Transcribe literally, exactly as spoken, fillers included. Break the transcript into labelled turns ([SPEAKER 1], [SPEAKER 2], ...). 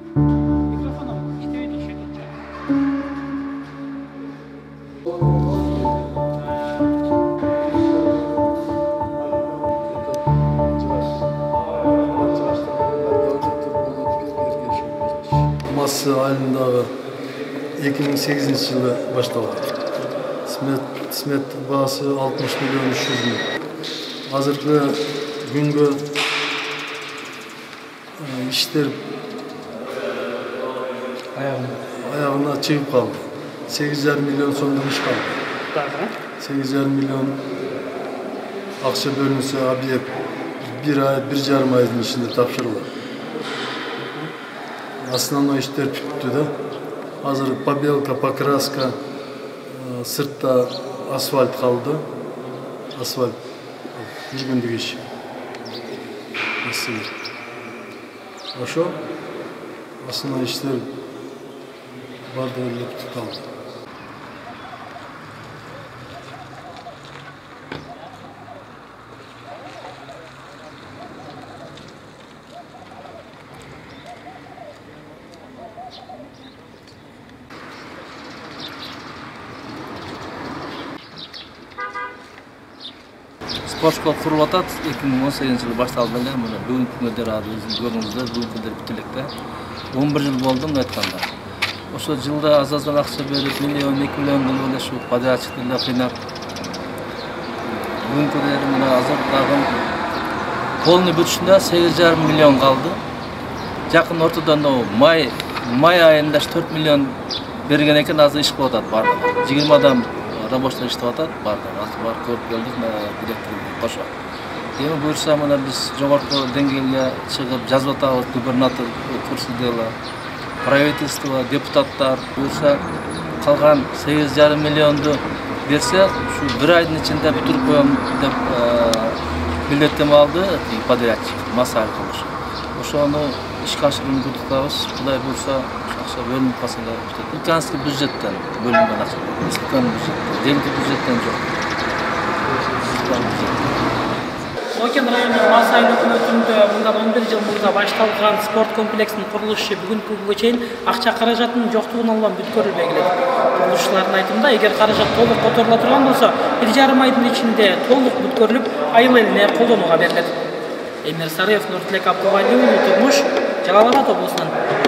[SPEAKER 1] Мас айылындағы эки миң сегизинчи жылы башталды. Смет бағасы алтымыш миллион үч жүз мың. Азыркы күнгө иштер аягына чыгып калды. сегиз жарым миллион сомдон иш калды. сегиз жарым миллион акча бөлүнсө, объект бир ай, бир жарым айдын ичинде тапшырылат. Основной иштер бүттү да. Азыр побелка, покраска, сыртта асфальт калды. Асфальт жүргөндүк иш. Ошо основной иштер барды эле бүтүп калды.
[SPEAKER 2] Спорт школа курулуп атат. эки миң он сегизинчи жылы башталды эле. Мына бүгүнкү күндөр өзүңүз көрдүңүздөр, бүгүнкү күндөр бүтүп электе. он бир жыл болду мына айтканда. Ошо жылда аз-аздан акча берип, миллион, эки миллион болуп эле ушу подрядчиктер кыйнап. Бүгүнкүдер мына азыр дагы полный бүтүшүндө сегиз жарым миллион калды. Жакын ортодон май май айында төрт миллион берген экен, азыр иш кылып атат бардыгы. жыйырма адам рабочий иштеп атат, бардыгы. Азыр бар көрүп келдик, директор кошо. Эми буюрса мына биз жогорку деңгээлге чыгып жазып атабыз, губернатор курсы дела, правительство, депутаттар буюрса калган сегиз жарым миллионду берсе, ушу бир айдын ичинде бүтүрүп коем деп билеттеме алды подрядчик, Масаев болушу. Ошону ишке ашырууну күтүп, Кудай буюрса акча бөлүнүп калса да бүтөт. Республиканский бюджеттен бөлүнгөн акча. Республиканын бюджеттен, жергиликтүү бюджеттен жок.
[SPEAKER 3] Окен районунун Мас айыл өкмөтүндө мындан он бир жыл мурда башталган спорт комплексинин курулушу бүгүнкү күнгө чейин акча каражатынын жоктугунан улам бүткөрүлбөй келет. Курулушчулардын айтымында, эгер каражат толук которула турган болсо, бир жарым айдын ичинде толук бүткөрүлүп, айыл элине колдонууга берилет. Эмир Сарыев, Нуртилек Абдувалиев, Турмуш, Жалал Абад облусунан.